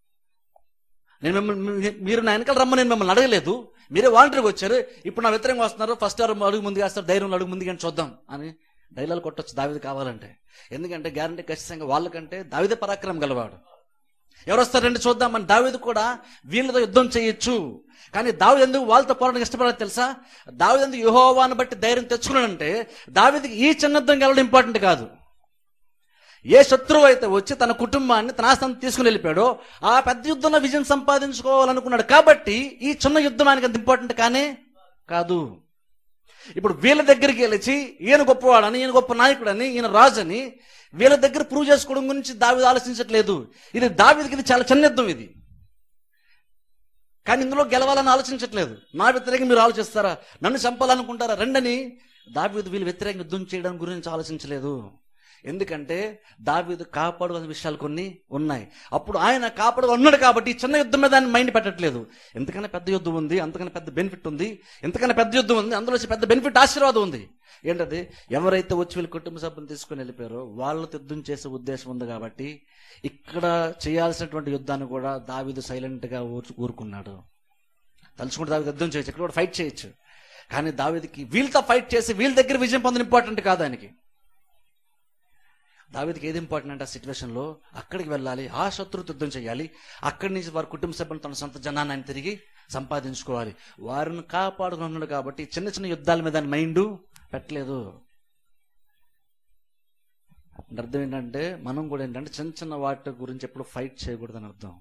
Speaker 1: మీరు నా వెనకాల రమ్మని నేను మిమ్మల్ని అడగలేదు, మీరే వాలంటీర్గా వచ్చారు, ఇప్పుడు నా వ్యతిరేకంగా వస్తున్నారు, ఫస్ట్ అడుగు ముందుగా వేస్తారు, ధైర్యంలో అడుగు ముందుగా చూద్దాం అని డైలాగ్ కొట్టొచ్చు దావీదు కావాలంటే. ఎందుకంటే గ్యారంటీ ఖచ్చితంగా వాళ్ళకంటే దావీదే పరాక్రమం గలవాడు. ఎవరు వస్తారంటే చూద్దామని దావీదు కూడా వీళ్ళతో యుద్ధం చేయొచ్చు. కానీ దావీదు ఎందుకు వాళ్ళతో పోరాటం ఇష్టపడదు తెలుసా? దావీదు ఎందుకు యెహోవాను బట్టి ధైర్యం తెచ్చుకున్నాడంటే దావీదుకి ఈ చిన్న యుద్ధం గెలవడం ఇంపార్టెంట్ కాదు. ఏ శత్రువు అయితే వచ్చి తన కుటుంబాన్ని తన ఆస్తిని తీసుకుని వెళ్ళిపోయాడో ఆ పెద్ద యుద్ధంలో విజయం సంపాదించుకోవాలనుకున్నాడు. కాబట్టి ఈ చిన్న యుద్ధం ఆయనకి అంత ఇంపార్టెంట్ కానే కాదు. ఇప్పుడు వీళ్ళ దగ్గరికి వెళ్ళి ఈయన గొప్పవాడని, ఈయన గొప్ప నాయకుడని, ఈయన రాజని వీళ్ళ దగ్గర ప్రూవ్ చేసుకోవడం గురించి దావీదు ఆలోచించట్లేదు. ఇది దావీదుకి ఇది చాలా చిన్న యుద్ధం ఇది, కానీ ఇందులో గెలవాలని ఆలోచించట్లేదు. నా వ్యతిరేకంగా మీరు ఆలోచిస్తారా, నన్ను చంపాలనుకుంటారా రండని దావీదు వీళ్ళు వ్యతిరేకంగా యుద్ధం చేయడం గురించి ఆలోచించలేదు. ఎందుకంటే దావీదు కాపాడుకునే విషయాలు కొన్ని ఉన్నాయి. అప్పుడు ఆయన కాపాడుగా ఉన్నాడు కాబట్టి చిన్న యుద్ధం మీద ఆయన మైండ్ పెట్టట్లేదు. ఎంతకన్నా పెద్ద యుద్ధం ఉంది, అంతకన్నా పెద్ద బెనిఫిట్ ఉంది, ఎంతకన్నా పెద్ద యుద్ధం ఉంది, అందులో పెద్ద బెనిఫిట్ ఆశీర్వాదం ఉంది. ఏంటది? ఎవరైతే వచ్చి వీళ్ళ కుటుంబ సభ్యులు తీసుకుని వెళ్ళిపోయారో వాళ్ళతో యుద్ధం చేసే ఉద్దేశం ఉంది. కాబట్టి ఇక్కడ చేయాల్సినటువంటి యుద్ధాన్ని కూడా దావీదు సైలెంట్ గా ఊరుకున్నాడు. తలుచుకుంటే దావీదు యుద్ధం చేయొచ్చు, ఇక్కడ కూడా ఫైట్ చేయొచ్చు, కానీ దావీదుకి వీళ్ళతో ఫైట్ చేసి వీళ్ళ దగ్గర విజయం పొందడం ఇంపార్టెంట్ కాదు. ఆయనకి దావీదుకి ఏది ఇంపార్టెంట్ అంటే ఆ సిచ్యువేషన్లో అక్కడికి వెళ్ళాలి, ఆ శత్రువుతో యుద్ధం చేయాలి, అక్కడి నుంచి వారి కుటుంబ సభ్యులు తన సొంత జనాన్ని ఆయన తిరిగి సంపాదించుకోవాలి. వారిని కాపాడుకున్నాడు కాబట్టి చిన్న చిన్న యుద్ధాల మీద మైండ్ పెట్టలేదు. అర్థం ఏంటంటే మనం కూడా ఏంటంటే చిన్న చిన్న వాటి గురించి ఎప్పుడు ఫైట్ చేయకూడదని అర్థం.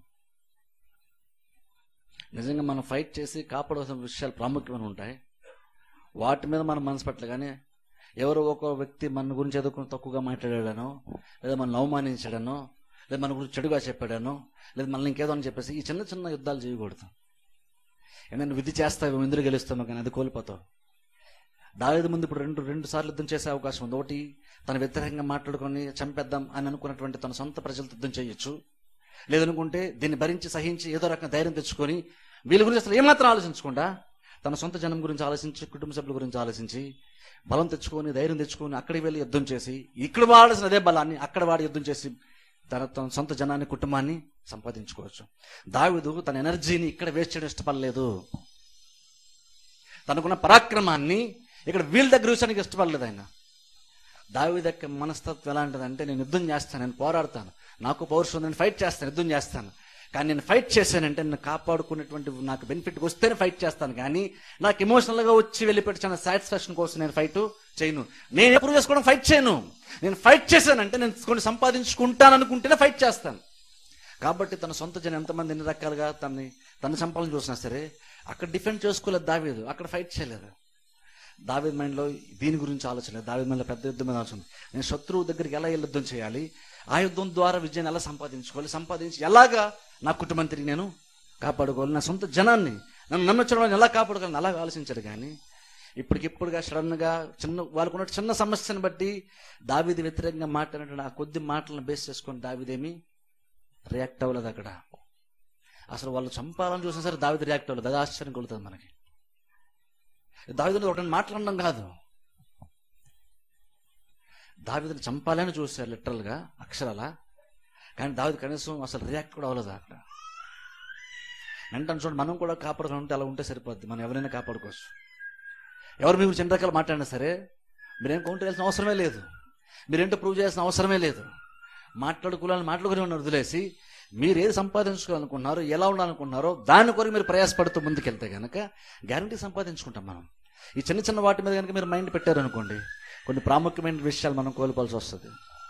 Speaker 1: నిజంగా మనం ఫైట్ చేసి కాపాడవలసిన విషయాలు ప్రాముఖ్యమైన ఉంటాయి, వాటి మీద మనం మనసు పెట్టలే. కానీ ఎవరో ఒక వ్యక్తి మన గురించి ఎదుర్కొని తక్కువగా మాట్లాడాడనో, లేదా మనల్ని అవమానించాడనో, లేదా మన గురించి చెడుగా చెప్పాడనో, లేదా మనల్ని ఇంకేదో అని చెప్పేసి ఈ చిన్న చిన్న యుద్ధాలు చేయకూడదు. ఏమైనా విధి చేస్తావు, ఇందులో గెలుస్తాము, కానీ అది కోల్పోతావు. దావీదు ముందు ఇప్పుడు రెండు సార్లు యుద్ధం చేసే అవకాశం ఉంది. ఒకటి తన వ్యతిరేకంగా మాట్లాడుకొని చంపేద్దాం అని అనుకున్నటువంటి తన సొంత ప్రజలతో యుద్ధం చేయొచ్చు, లేదనుకుంటే దీన్ని భరించి సహించి ఏదో రకంగా ధైర్యం తెచ్చుకొని వీళ్ళ గురించి అసలు ఏమాత్రం ఆలోచించకుండా తన సొంత జనం గురించి ఆలోచించి కుటుంబ సభ్యుల గురించి ఆలోచించి బలం తెచ్చుకొని ధైర్యం తెచ్చుకొని అక్కడికి వెళ్ళి యుద్ధం చేసి ఇక్కడ వాడాల్సిన అదే బలాన్ని అక్కడ వాడి యుద్ధం చేసి తన సొంత జనాన్ని కుటుంబాన్ని సంపాదించుకోవచ్చు. దావీదు తన ఎనర్జీని ఇక్కడ వేస్ట్ చేయడం ఇష్టపడలేదు. తనకున్న పరాక్రమాన్ని ఇక్కడ వీళ్ళ దగ్గర చూసానికి ఇష్టపడలేదు ఆయన. దావీదు యొక్క మనస్తత్వం ఎలాంటిదంటే, నేను యుద్ధం చేస్తాను, నేను పోరాడతాను, నాకు పౌరుషం, నేను ఫైట్ చేస్తాను, యుద్ధం చేస్తాను. కానీ నేను ఫైట్ చేశానంటే నేను కాపాడుకునేటువంటి నాకు బెనిఫిట్ వస్తేనే ఫైట్ చేస్తాను. కానీ నాకు ఎమోషనల్గా వచ్చి వెళ్ళిపెట్టిన సాటిస్ఫాక్షన్ కోసం నేను ఫైట్ చేయను. నేను ఎప్పుడు చేసుకోవడం ఫైట్ చేయను. నేను ఫైట్ చేశానంటే నేను కొన్ని సంపాదించుకుంటాను అనుకుంటేనే ఫైట్ చేస్తాను. కాబట్టి తన సొంత జనం ఎంతమంది ఎన్ని రకాలుగా తను చంపాలని చూసినా సరే అక్కడ డిఫెండ్ చేసుకోలేదు దావీదు, అక్కడ ఫైట్ చేయలేదు. దావీదు మైండ్లో దీని గురించి ఆలోచన లేదు. దావీదు మైండ్లో పెద్ద యుద్ధం మీద ఆలోచన, నేను శత్రువు దగ్గరికి ఎలా వెళ్ళి యుద్ధం చేయాలి, ఆ యుద్ధం ద్వారా విజయాన్ని ఎలా సంపాదించుకోవాలి, సంపాదించి ఎలాగా నా కుటుంబం తిరిగి నేను కాపాడుకోవాలి, నా సొంత జనాన్ని నన్ను నమ్మొచ్చడం ఎలా కాపాడుకోవాలని అలాగ ఆలోచించాడు. కానీ ఇప్పటికిప్పుడుగా సడన్గా వాళ్ళకున్న చిన్న సమస్యను బట్టి దావీదు వ్యతిరేకంగా మాట్లాడినటువంటి ఆ కొద్ది మాటలను బేస్ చేసుకొని దావీదేమి రియాక్ట్ అవ్వలేదు. అక్కడ అసలు వాళ్ళు చంపాలని చూసినా సరే దావీదు రియాక్ట్ అవ్వలేదు. అది ఆశ్చర్యం కొలుతుంది మనకి. దావీదుని ఒకటి మాట్లాడడం కాదు, దావీదుని చంపాలని చూశారు లిటరల్గా అక్షరాల. కానీ దావీదు కనీసం అసలు రియాక్ట్ కూడా అవ్వలేదు. అక్కడ వెంటనే చూడండి, మనం కూడా కాపాడుకుంటే అలా ఉంటే సరిపోద్ది. మనం ఎవరైనా కాపాడుకోవచ్చు. ఎవరు మీకు చిన్న రకాలు మాట్లాడినా సరే మీరేం కౌంటర్ చేయాల్సిన అవసరమే లేదు, మీరేంటో ప్రూవ్ చేయాల్సిన అవసరమే లేదు. మాట్లాడుకోవాలని మాట్లాడుకుని ఉన్న వదిలేసి మీరు ఏది సంపాదించుకోవాలనుకుంటున్నారో, ఎలా ఉండాలనుకుంటున్నారో దాని కొరకు మీరు ప్రయాసపడుతూ ముందుకెళ్తే కనుక గ్యారంటీ సంపాదించుకుంటాం మనం. ఈ చిన్న చిన్న వాటి మీద కనుక మీరు మైండ్ పెట్టారనుకోండి, కొన్ని ప్రాముఖ్యమైన విషయాలు మనం కోల్పోవాల్సి వస్తుంది.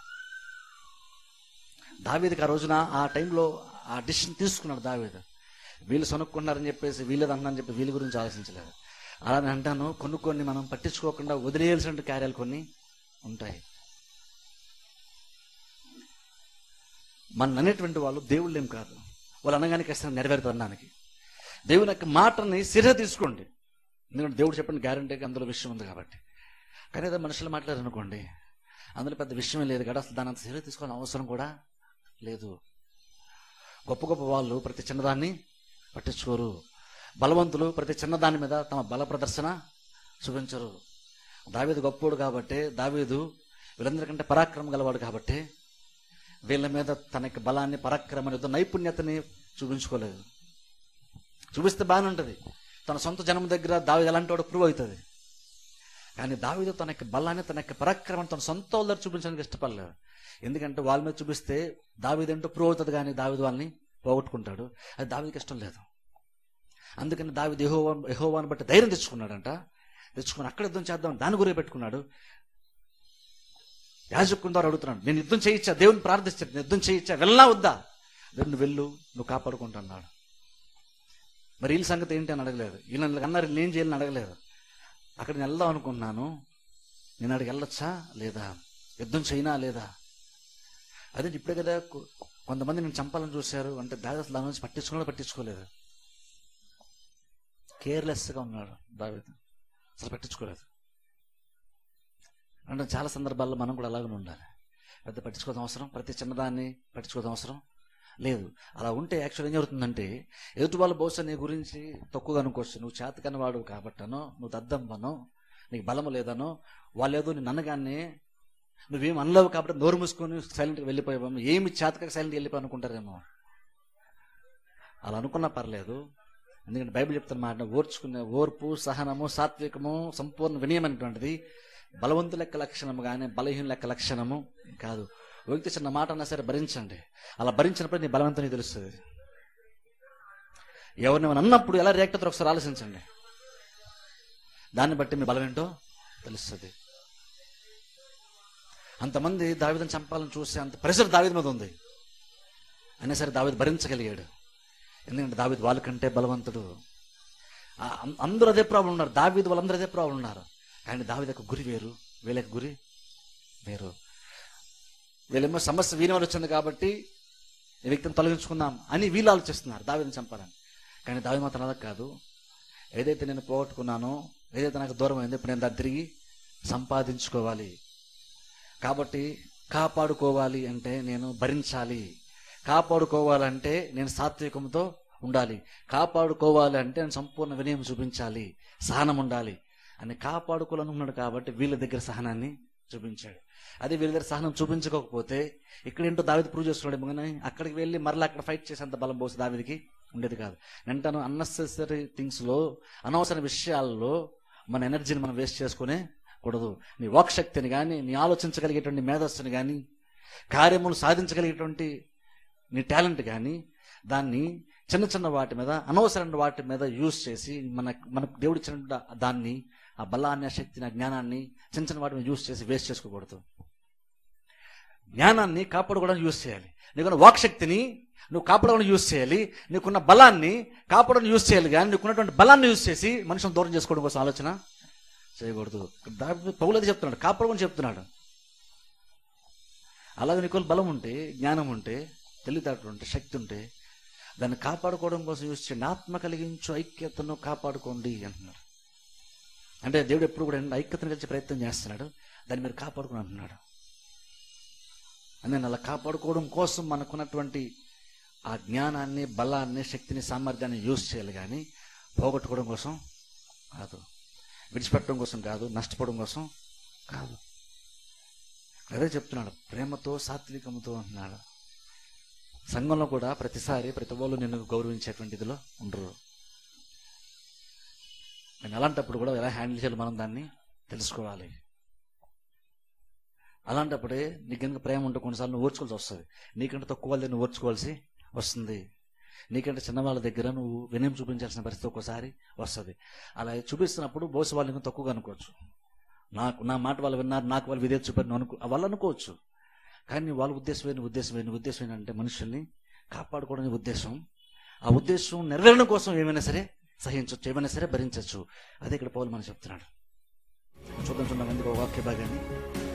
Speaker 1: దావీదుకి ఆ రోజున ఆ టైంలో ఆ డిసిషన్ తీసుకున్నాడు దావీదు. వీళ్ళు సొనుక్కున్నారని చెప్పేసి వీళ్ళది అన్నారని చెప్పి వీళ్ళ గురించి ఆలోచించలేదు. అలానే అంటాను, కొన్ని మనం పట్టించుకోకుండా వదిలేయాల్సిన కార్యాలు కొన్ని ఉంటాయి. మన అనేటువంటి వాళ్ళు దేవుళ్ళు ఏం కాదు, వాళ్ళు అనగానే కష్టం నెరవేరుతానికి. దేవుని యొక్క మాటని సిరహ తీసుకోండి, ఎందుకంటే దేవుడు చెప్పిన గ్యారంటీగా అందులో విషయం ఉంది కాబట్టి. కానీ ఏదో మనుషులు మాట్లాడారనుకోండి, అందులో పెద్ద విషయమే లేదు కదా, అసలు దాని అంత సిరహ తీసుకోవాలని అవసరం కూడా లేదు. గొప్ప గొప్ప వాళ్ళు ప్రతి చిన్నదాన్ని పట్టించుకోరు. బలవంతులు ప్రతి చిన్నదాని మీద తమ బల ప్రదర్శన చూపించరు. దావీదు గొప్పోడు కాబట్టి, దావీదు వీళ్ళందరికంటే పరాక్రమం గలవాడు కాబట్టి వీళ్ళ మీద తన యొక్క బలాన్ని, పరాక్రమాన్ని, నైపుణ్యతని చూపించుకోలేదు. చూపిస్తే బాగానే ఉంటుంది, తన సొంత జనం దగ్గర దావీదు ఎలాంటి వాడు ప్రూవ్ అవుతుంది. కానీ దావీదు తన యొక్క బలాన్ని, తన యొక్క పరాక్రమాన్ని తన సొంత వాళ్ళ దగ్గర చూపించడానికి ఇష్టపడలేదు. ఎందుకంటే వాళ్ళ మీద చూపిస్తే దావీదు ఏంటో ప్రూవ్ అవుతుంది, కానీ దావీదు వాళ్ళని పోగొట్టుకుంటాడు. అది దావీదుకి ఇష్టం లేదు. అందుకని దావీదు యెహోవాను బట్టి ధైర్యం తెచ్చుకున్నాడంట. తెచ్చుకుని అక్కడ యుద్ధం చేద్దాం దాని గురి పెట్టుకున్నాడు. యాజకుని ద్వారా అడుగుతున్నాడు, నేను యుద్ధం చేయించా, దేవుని ప్రార్థిస్తాడు, నేను యుద్ధం చేయించా, వెళ్ళనా వద్దా? నువ్వు వెళ్ళు, నువ్వు కాపాడుకుంటున్నాడు. మరి వీళ్ళ సంగతి ఏంటి అని అడగలేదు. వీళ్ళని అన్నారు నేను చేయాలని అడగలేదు. అక్కడ నేను వెళ్దాం అనుకున్నాను, నేను అక్కడికి వెళ్ళొచ్చా లేదా, యుద్ధం చేయనా లేదా? అదే ఇప్పుడే కదా కొంతమంది నేను చంపాలని చూశారు అంటే దావీదు దాని నుంచి పట్టించుకోలేదు. కేర్లెస్గా ఉన్నాడు దావీదు, అసలు పట్టించుకోలేదు. అంటే చాలా సందర్భాల్లో మనం కూడా అలాగనే ఉండాలి. పెద్ద పట్టించుకోవడం అవసరం, ప్రతి చిన్నదాన్ని పట్టించుకోవడం అవసరం లేదు. అలా ఉంటే యాక్చువల్ ఏం జరుగుతుందంటే, ఎదుటి వాళ్ళు బహుశా నీ గురించి తక్కువగా అనుకోవచ్చు. నువ్వు చేతకని వాడు కాబట్టనో, నువ్వు దద్దమ్మనో, నీకు బలము లేదనో, వాళ్ళు ఏదో నేను అనగానే నువ్వేం అనలేవు కాబట్టి నోరు మూసుకొని సైలెంట్గా వెళ్ళిపోయావేమో, ఏమి చేతక సైలెంట్గా వెళ్ళిపోయి అనుకుంటారేమో. అలా అనుకున్నా పర్లేదు, ఎందుకంటే బైబిల్ చెప్తున్న మాట, ఓర్పు, సహనము, సాత్వికము, సంపూర్ణ వినయం అనేటువంటిది బలవంతుల యొక్క లక్షణము కానీ బలహీనుల యొక్క లక్షణము కాదు. వ్యక్తి చిన్న మాట అన్నా సరే భరించండి. అలా భరించినప్పుడు నీ బలవంతం నీకు తెలుస్తుంది. ఎవరిని అన్నప్పుడు ఎలా రియాక్ట్ అవుతారో ఒకసారి ఆలోచించండి. దాన్ని బట్టి మీ బలం ఏంటో తెలుస్తుంది. అంతమంది దావీదుని చంపాలని చూసి అంత ప్రెషర్ దావీదు మీద ఉంది. అయినా సరే దావీదు భరించగలిగాడు. ఎందుకంటే దావీదు వాళ్ళకంటే బలవంతుడు. అందరూ అదే ప్రాబ్లం ఉన్నారు, దావీదు వాళ్ళందరూ అదే ప్రాబ్లం ఉన్నారు. కానీ దావీదు యొక్క గురి వేరు, వీళ్ళ యొక్క గురి వేరు. వీళ్ళేమో సమస్య వీని వాళ్ళు వచ్చింది కాబట్టి ఈ వ్యక్తిని తొలగించుకుందాం అని వీళ్ళు ఆలోచిస్తున్నారు దావీదుని చంపాలని. కానీ దావీదు మాత్రం అలా కాదు. ఏదైతే నేను పోగొట్టుకున్నానో, ఏదైతే నాకు దూరం అయిందో, ఇప్పుడు నేను దాన్ని తిరిగి సంపాదించుకోవాలి. కాబట్టి కాపాడుకోవాలి అంటే నేను భరించాలి, కాపాడుకోవాలంటే నేను సాత్వికంతో ఉండాలి, కాపాడుకోవాలి అంటే నేను సంపూర్ణ వినయం చూపించాలి, సహనం ఉండాలి అని కాపాడుకోవాలనుకున్నాడు కాబట్టి వీళ్ళ దగ్గర సహనాన్ని చూపించాడు. అదే వీళ్ళ దగ్గర సహనం చూపించకపోతే ఇక్కడేంటో దావీదు ప్రూవ్ చేసుకున్నాడు కానీ అక్కడికి వెళ్ళి మరలా అక్కడ ఫైట్ చేసేంత బలం పోసి దావీదుకి ఉండేది కాదు. వెంటనే అన్నెసెసరీ థింగ్స్లో, అనవసర విషయాల్లో మన ఎనర్జీని మనం వేస్ట్ చేసుకునే కూడదు. నీ వాక్శక్తిని కానీ, నీ ఆలోచించగలిగేటువంటి మేధస్సుని కానీ, కార్యములు సాధించగలిగేటువంటి నీ టాలెంట్ కానీ, దాన్ని చిన్న చిన్న వాటి మీద, అనవసరమైన వాటి మీద యూజ్ చేసి మనకు దేవుడు ఇచ్చిన దాన్ని, ఆ బలాన్ని, ఆ శక్తిని, ఆ జ్ఞానాన్ని చిన్న చిన్న వాటి మీద యూజ్ చేసి వేస్ట్ చేసుకోకూడదు. జ్ఞానాన్ని కాపాడుకోవడానికి యూజ్ చేయాలి. నీకున్న వాక్శక్తిని నువ్వు కాపాడుకోవడానికి యూజ్ చేయాలి. నీకున్న బలాన్ని కాపాడడానికి యూజ్ చేయాలి. కానీ నీకున్నటువంటి బలాన్ని యూజ్ చేసి మనుషులను దూరం చేసుకోవడం కోసం ఆలోచన చేయకూడదు. పౌలు అది చెప్తున్నాడు, కాపాడుకొని చెప్తున్నాడు. అలాగే నీకు బలం ఉంటే, జ్ఞానం ఉంటే, తెలివితేటలు ఉంటే, శక్తి ఉంటే దాన్ని కాపాడుకోవడం కోసం యూజ్ చేయండి. ఆత్మ కలిగించు ఐక్యతను కాపాడుకోండి అంటున్నాడు. అంటే దేవుడు ఎప్పుడు కూడా ఐక్యతను కలిసి ప్రయత్నం చేస్తున్నాడు, దాన్ని మీరు కాపాడుకుని అంటున్నాడు. అందుకని అలా కాపాడుకోవడం కోసం మనకున్నటువంటి ఆ జ్ఞానాన్ని, బలాన్ని, శక్తిని, సామర్థ్యాన్ని యూజ్ చేయాలి. కానీ పోగొట్టుకోవడం కోసం కాదు, విడిచిపెట్టడం కోసం కాదు, నష్టపోవడం కోసం కాదు. అదే చెప్తున్నాడు, ప్రేమతో, సాత్వికముతో అంటున్నాడు. సంఘంలో కూడా ప్రతిసారి ప్రతి వాళ్ళు నిన్ను గౌరవించేటువంటి ఇదిలో ఉండరు. నేను అలాంటప్పుడు కూడా ఎలా హ్యాండిల్ చేయాలి మనం దాన్ని తెలుసుకోవాలి. అలాంటప్పుడే నీకు కనుక ప్రేమ ఉంటే కొన్నిసార్లు నువ్వు ఓర్చుకోవాల్సి వస్తుంది. నీకంటే తక్కువ వాళ్ళని నువ్వు ఓర్చుకోవాల్సి వస్తుంది. నీకంటే చిన్నవాళ్ళ దగ్గర నువ్వు వినయం చూపించాల్సిన పరిస్థితి ఒక్కోసారి వస్తుంది. అలా చూపిస్తున్నప్పుడు బహుశా వాళ్ళు ఇంకా తక్కువగా అనుకోవచ్చు. నా మాట వాళ్ళు విన్నారు, నాకు వాళ్ళు విధేయత చూపారు వాళ్ళు అనుకోవచ్చు. కానీ వాళ్ళ ఉద్దేశం ఏంటంటే మనుషుల్ని కాపాడుకోవడానికి ఉద్దేశం. ఆ ఉద్దేశం నెరవేరడం కోసం ఏమైనా సరే సహించవచ్చు, ఏమైనా సరే భరించవచ్చు. అదే ఇక్కడ పౌలు మనం చెప్తున్నాడు. చూద్దాం మందికి ఒక వాక్య భాగాన్ని.